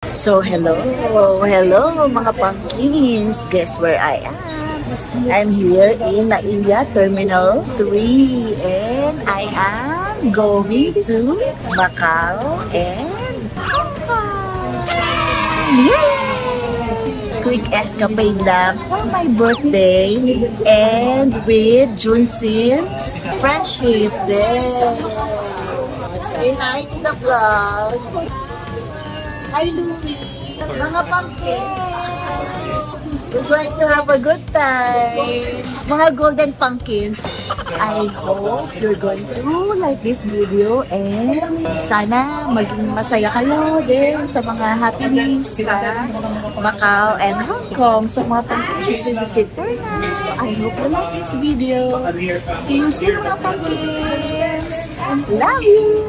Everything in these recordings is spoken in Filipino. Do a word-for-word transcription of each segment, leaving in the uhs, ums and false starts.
So, hello, hello mga pumpkins. Guess where I am? I'm here in Naiya Terminal three and I am going to Macau and Hong Kong. Yay! Quick escapade lang for my birthday and with Junsin's Friendship Day. Say hi to the vlog. Hi, Louie! Mga pumpkins! We're going to have a good time! Mga golden pumpkins, I hope you're going to like this video and sana maging masaya kayo din sa mga happenings sa Macau and Hong Kong. So mga pumpkins, this is it for now. I hope you like this video. See you soon mga pumpkins! Love you!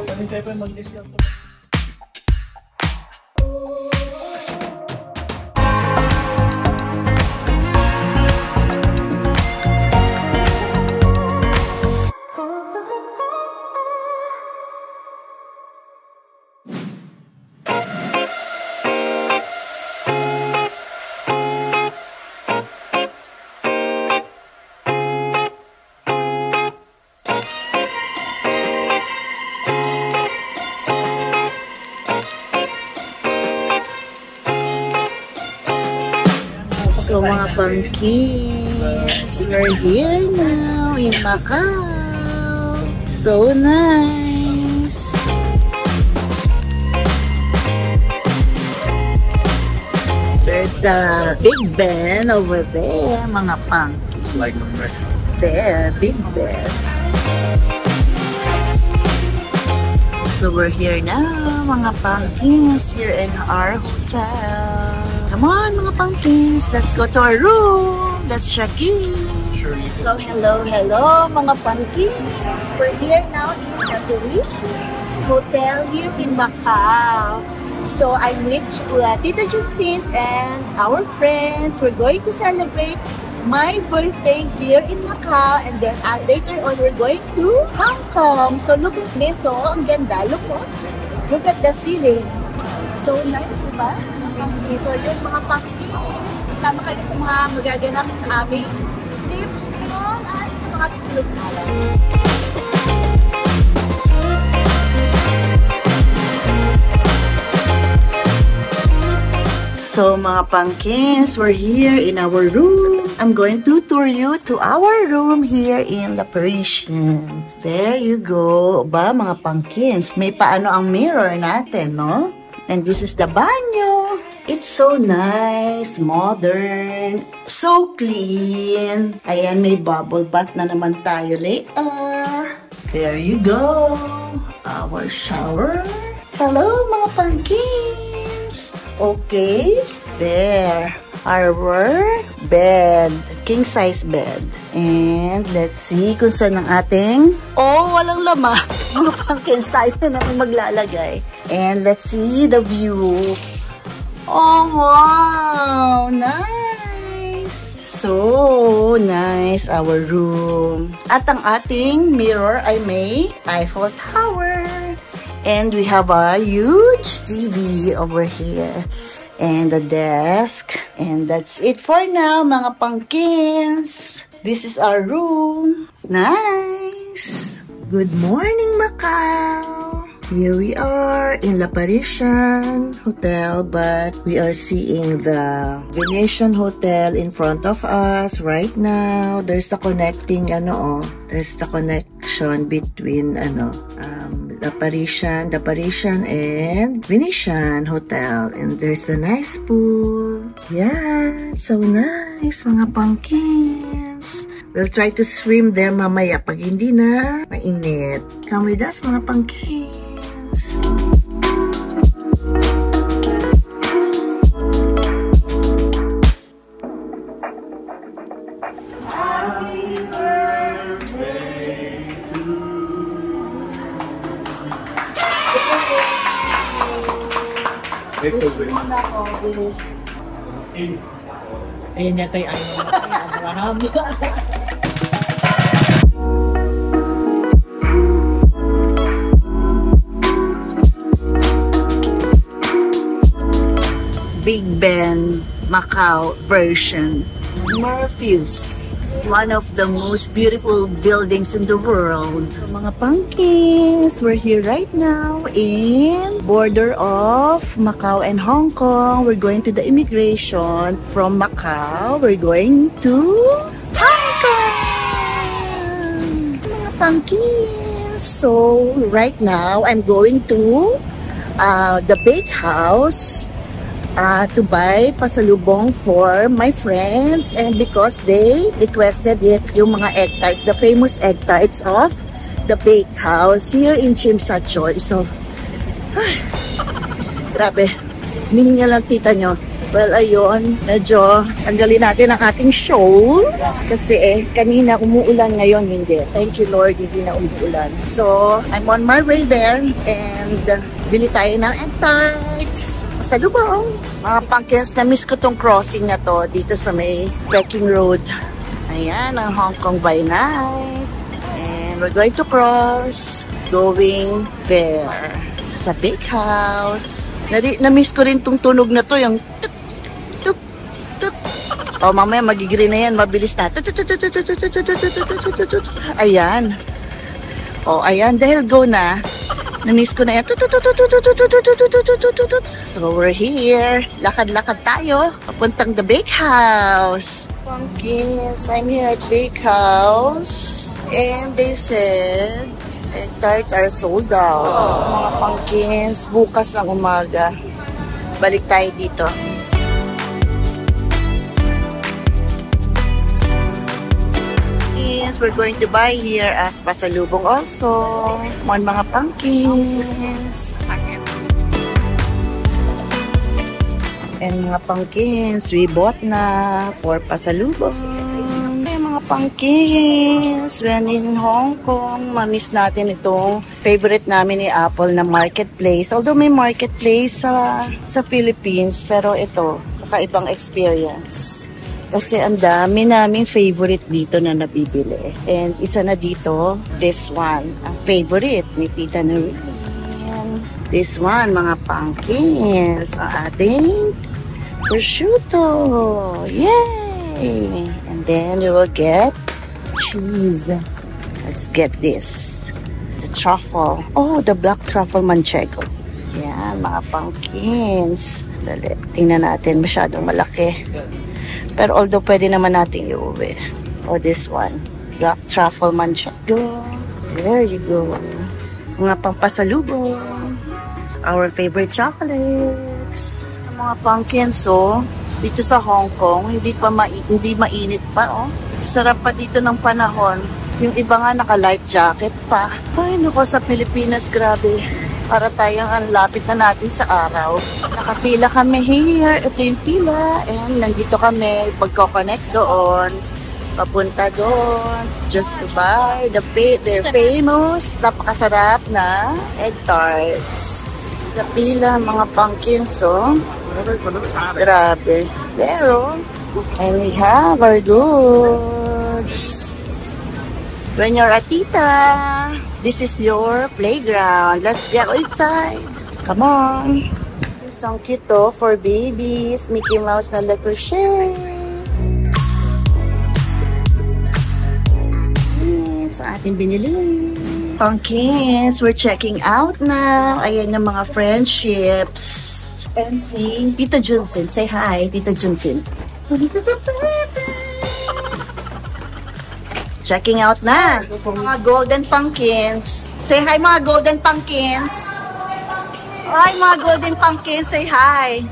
So mga pumpkins, we're here now in Macau. So nice. There's the Big Ben over there, mga pumpkins. Like there, Big Ben. So we're here now, mga pumpkins, here in our hotel. Come on, mga pumpkins, let's go to our room. Let's check in. So, hello, hello, mga pumpkins. We're here now in the Parisian Hotel here in Macau. So, I'm with uh, Tita Junsin and our friends. We're going to celebrate my birthday here in Macau. And then uh, later on, we're going to Hong Kong. So, look at this. So, ang ganda. Look, oh. Look at the ceiling. So nice, diba? So yun mga pumpkins, kasama kayo sa mga magaganap sa aming trip ngayon at sa mga susunod na araw. So mga pumpkins, we're here in our room. I'm going to tour you to our room here in La Parisian. There you go. Ba mga pumpkins, may paano ang mirror natin, no? And this is the banyo. It's so nice, modern, so clean. Ayan, may bubble bath na naman tayo later. There you go. Our shower. Hello, mga pumpkins. Okay, there. Our bed. King size bed. And let's see kung saan ang ating... Oh, walang lama. Mga pumpkins, tayo na naman maglalagay. And let's see the view. Oh, wow! Nice! So nice, our room. At ang ating mirror ay may Eiffel Tower. And we have a huge T V over here. And the desk. And that's it for now, mga pumpkins. This is our room. Nice! Good morning, Macau! Here we are in La Parisian Hotel, but we are seeing the Venetian Hotel in front of us right now. There's the connecting, ano, oh, there's the connection between, ano, um, La Parisian, the Parisian and Venetian Hotel. And there's a nice pool. Yeah, so nice, mga pumpkins. We'll try to swim there mamaya pag hindi na mainit. Come with us, mga pumpkins. Happy birthday to you. Wish muna ako, wish. Ayun yata yung ano. Abraham. Big Ben Macau version. Morpheus, one of the most beautiful buildings in the world. So, mga pumpkins, we're here right now in border of Macau and Hong Kong. We're going to the immigration from Macau. We're going to Hong Kong. Mga pumpkins. So right now, I'm going to uh, the bakehouse Uh, to buy pasalubong for my friends, and because they requested it, yung mga egg tarts, the famous egg tarts of the bakehouse here in Tsim Sha Tsui. So, ay, grabe, nihinya lang tita nyo. Well, ayun, medyo tanggalin natin ang ating show kasi eh, kanina umuulan, ngayon hindi. Thank you Lord, hindi na umuulan. So, I'm on my way there and uh, bili tayo ng egg tarts. Sa lubong. Mga pumpkins, na-miss ko tong crossing na to dito sa may Peking Road. Ayan, ang Hong Kong by night. And we're going to cross. Going there. Sa big house. Na-miss ko rin tong tunog na to. Yung tuk, tuk, tuk. O, mamaya magigreen na yan. Mabilis na. Ayan. O, ayan. Dahil go na. Na-miss ko na yan. So, we're here. Lakad-lakad tayo. Papuntang the bakehouse. Pumpkins, I'm here at bakehouse. And they said, egg tarts are sold out. So, mga pumpkins, bukas ng umaga. Balik tayo dito. We're going to buy here as pasalubong also. Mon mga pumpkins. And mga pumpkins, we bought na for pasalubong. Ay, mga pumpkins, when in Hong Kong, mamiss natin itong favorite namin ni Apple na marketplace. Although may marketplace sa, sa Philippines, pero ito, kakaibang experience. Kasi ang dami naming favorite dito na nabibili. And isa na dito, this one. Ang favorite ni Tita Noreen. This one, mga pumpkins. Ang ating prosciutto. Yay! And then we will get cheese. Let's get this. The truffle. Oh, the black truffle manchego. Yan, mga pumpkins. Dali, tingnan natin. Masyadong malaki. Pero although pwede naman natin iuwi. Oh, this one. Black truffle manchego. There you go. Mga pampasalubong. Our favorite chocolates. Mga pumpkins, oh. Dito sa Hong Kong, hindi pa ma hindi mainit pa, oh. Sarap pa dito ng panahon. Yung iba nga naka-light jacket pa. Ay, naku, sa Pilipinas, grabe. Para tayong ang lapit na natin sa araw. Nakapila kami here. Ito yung pila. And nandito kami. Pagko-connect doon. Papunta doon. Just to buy the fa their famous, napakasarap na egg tarts. Napila, mga pumpkins, oh. Grabe. Pero, and we have our goods. When you're a tita, this is your playground. Let's get inside. Come on. It's so cute to for babies. Mickey Mouse na Le Crochet. Yan sa ating binili. Pumpkins, we're checking out now. Ayan yung mga friendships. And si Tito Junsin. Say hi, Tito Junsin. Checking out na. Mga golden pumpkins. Say hi, mga golden pumpkins. Hi, mga golden pumpkins. Say hi.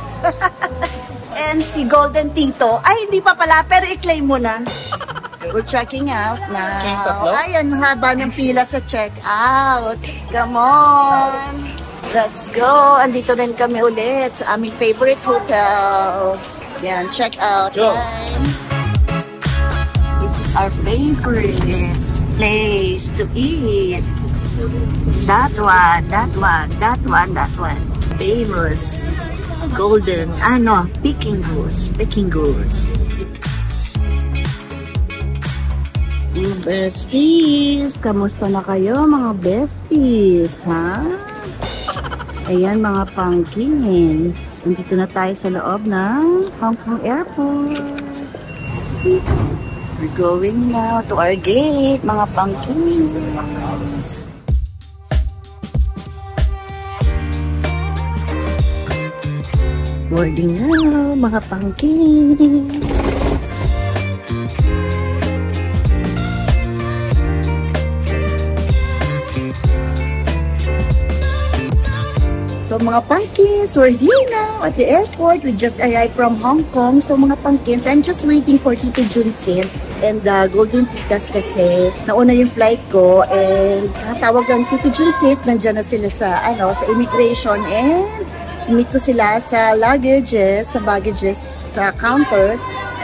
And si Golden Tito. Ay, hindi pa pala. Pero i-claim mo na. We're checking out now. Ay, ang haba ng pila sa check out. Come on. Let's go. Andito rin kami ulit sa aming favorite hotel. Yan, check out time. This is our favorite place to eat. That one, that one, that one, that one. Famous. Golden, ano, Peking goose, Peking goose. Besties, kamusta na kayo mga besties, ha? Ayan mga pumpkins. Nandito na tayo sa loob ng Hong Kong Airport. We're going now to our gate, mga pumpkins. Boarding now, mga pumpkins. So mga pumpkins, we're here now at the airport. We just arrived from Hong Kong. So mga pumpkins, I'm just waiting for Tito Junsin and the uh, Golden Titas kasi nauna yung flight ko and katawag ng Tito Junsin, nandiyan na sila sa ano sa immigration and meet ko sila sa luggages, sa baggages sa counter.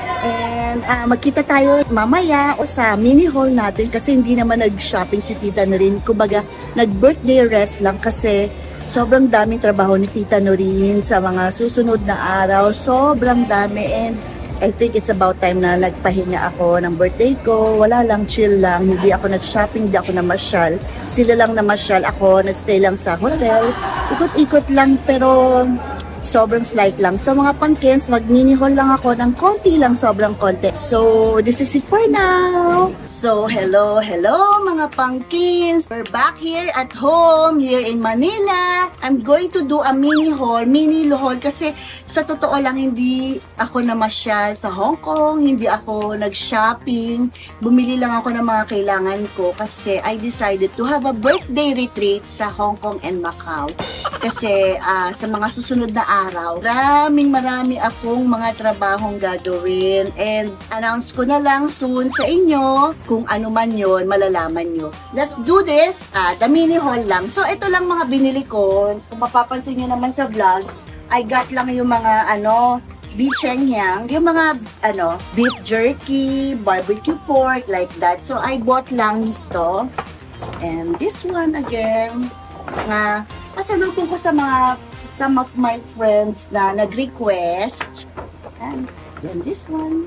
And uh, magkita tayo mamaya o sa mini hall natin kasi hindi naman nag-shopping si Tita Noreen. Kumbaga, nag-birthday rest lang kasi sobrang daming trabaho ni Tita Noreen sa mga susunod na araw. Sobrang dami and I think it's about time na nagpahinga ako ng birthday ko. Wala lang, chill lang. Hindi ako nag-shopping, hindi ako namasyal. Sila lang namasyal. Ako nagstay lang sa hotel. Ikot-ikot lang pero sobrang slight lang. So mga pumpkins, mag-mini haul lang ako ng konti lang, sobrang konti. So this is it for now. So hello, hello mga pumpkins. We're back here at home, here in Manila. I'm going to do a mini haul, mini haul kasi sa totoo lang hindi ako namasyal sa Hong Kong, hindi ako nag-shopping. Bumili lang ako ng mga kailangan ko kasi I decided to have a birthday retreat sa Hong Kong and Macau. Kasi uh, sa mga susunod na araw, maraming marami akong mga trabahong gagawin and announce ko na lang soon sa inyo kung ano man yon, malalaman nyo. Let's do this, uh, the mini haul lang. So ito lang mga binili ko. Kung mapapansin nyo naman sa vlog, I got lang yung mga ano, beef chengyang, yung mga ano, beef jerky, barbecue pork, like that. So I bought lang ito. And this one again, nga, pasalubong ko sa mga some of my friends na nag-request. And then this one.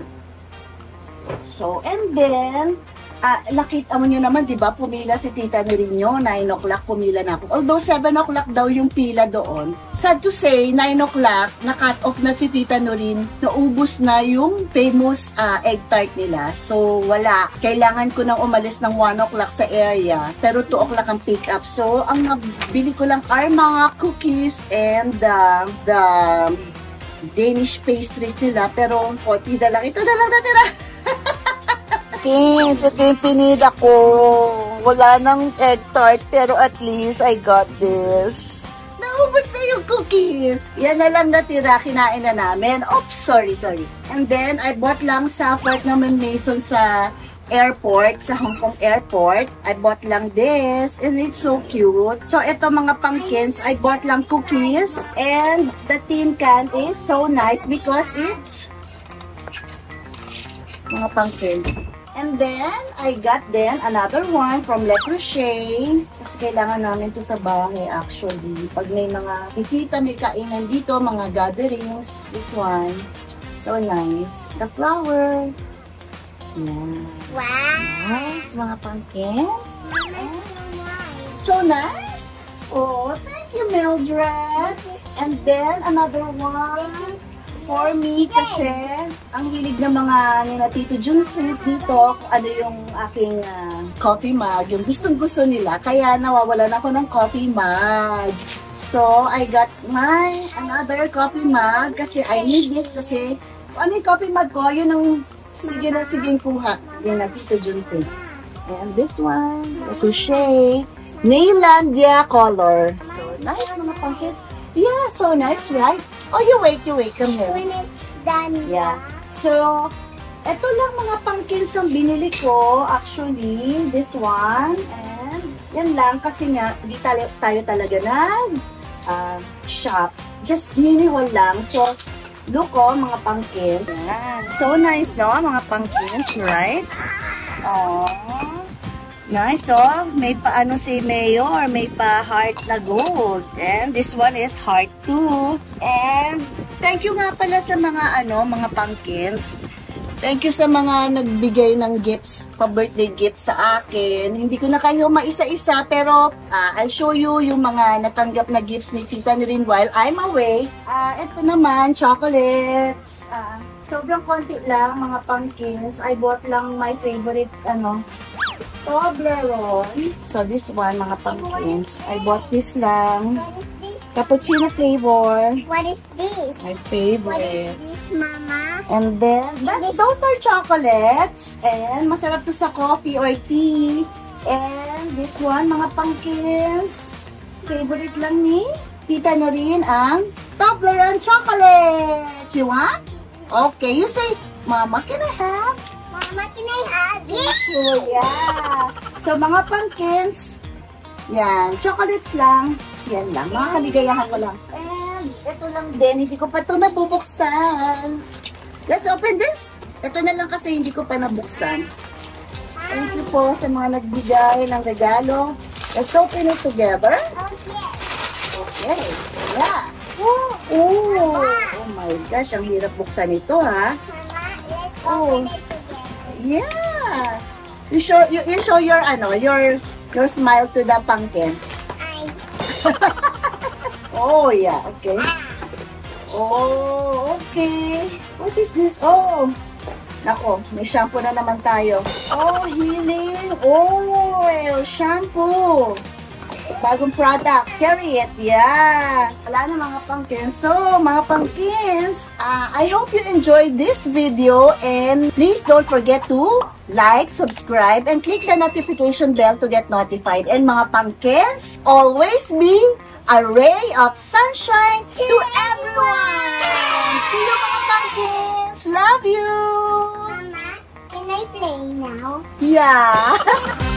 So, and then, uh, nakita mo nyo naman, di ba, pumila si Tita Noreen nyo, nine o'clock pumila na ako. Although, seven o'clock daw yung pila doon. Sad to say, nine o'clock, na-cut off na si Tita Noreen, naubos na yung famous uh, egg tart nila. So, wala. Kailangan ko nang umalis ng one o'clock sa area, pero two o'clock ang pick up. So, ang nabili ko lang are mga cookies and uh, the Danish pastries nila, pero konti na lang. Ito na lang natira. Kins, ito yung pinila ko. Wala nang egg tart, pero at least I got this. Naubos na yung cookies. Yan na lang natira, kinain na namin. Oops, sorry, sorry. And then, I bought lang sa Fort Norman Mason sa airport, sa Hong Kong airport. I bought lang this, and it's so cute. So, ito mga pumpkins, I bought lang cookies, and the tin can is so nice because it's mga pumpkins. And then, I got then another one from Le Creuset. Kasi kailangan namin to sa bahay actually. Pag may mga bisita, may kainan dito, mga gatherings. This one, so nice. The flower. Yeah. Wow! Nice, mga pumpkins. So nice. Oh, thank you, Mildred. And then, another one for me kasi ang hilig ng mga nila Tito Junsin dito kung ano yung aking uh, coffee mug, yung gustong gusto nila, kaya nawawalan ako ng coffee mug. So I got my another coffee mug kasi I need this kasi ano yung coffee mug ko, yun ang sige na siging kuha din na Tito Junsin. And this one, Le Creuset Nailandia color. So nice mga pumpkins. Yeah, so nice, right? Oh, you wait, you wait. Come here. When it's done. Yeah. So, eto lang mga pumpkins ang binili ko. Actually, this one. And, yan lang. Kasi nga, di tayo, tayo talaga nag uh, shop. Just mini haul lang. So, look oh, mga pumpkins. Yan. So nice, no? Mga pumpkins, right? Oh. Nice, oh. May pa ano si Mayor, may pa heart na gold. And this one is heart too. And thank you nga pala sa mga ano, mga pumpkins. Thank you sa mga nagbigay ng gifts, pa-birthday gifts sa akin. Hindi ko na kayo maisa-isa, pero uh, I'll show you yung mga natanggap na gifts ni Tita Noreen while I'm away. Uh, ito naman, chocolates. Uh, sobrang konti lang, mga pumpkins. I bought lang my favorite, ano, Toblerone. So this one, mga pumpkins. I bought this lang. Cappuccino flavor. What is this? My What favorite. is this, Mama? And then, that, those are chocolates. And masarap to sa coffee or tea. And this one, mga pumpkins. Favorite lang ni Tita Noreen ang Toblerone chocolates. You want? Okay, you say, Mama, can I have? Mama, can I have it? Sure, yeah. So, mga pumpkins, yan, chocolates lang. Yan lang, mga kaligayahan ko lang. And, ito lang din, hindi ko pa ito nabubuksan. Let's open this. Ito na lang kasi hindi ko pa nabuksan. Thank you po sa mga nagbigay ng regalo. Let's open it together. Okay. Okay, yeah. Oh, oh, oh my gosh, ang hirap buksan ito, ha? Mama, let's Oh. open it together. Yeah. You show, you, you show your, ano, your, your smile to the pumpkin. I. Oh, yeah. Okay. Oh, okay. What is this? Oh. Nako, may shampoo na naman tayo. Oh, healing oil shampoo. Bagong product. Carry it. Yeah. Wala na mga pumpkins. So, mga pumpkins, uh, I hope you enjoyed this video and please don't forget to like, subscribe, and click the notification bell to get notified. And mga pumpkins, always be a ray of sunshine to everyone. See you mga pumpkins. Love you. Mama, can I play now? Yeah.